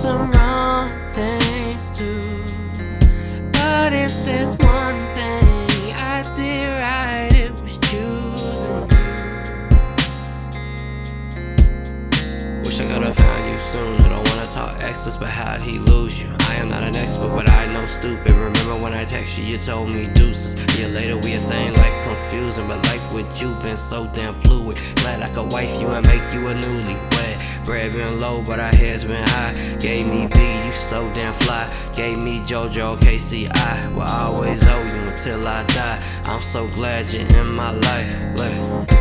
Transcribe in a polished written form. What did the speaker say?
some wrong things too. But if there's one thing I did right, it was choosing you. Wish I could've found you sooner. Don't wanna talk exes, but how'd he lose you? I am not an expert, but I know stupid. Remember when I text you, you told me deuces. A year later we a thing like confusing, but life with you been so damn fluid. Glad I could wife you and make you a newlywed. Bread been low, but our heads been high. Gave me B, you so damn fly. Gave me JoJo, KCI. Will always owe you until I die. I'm so glad you're in my life. Look.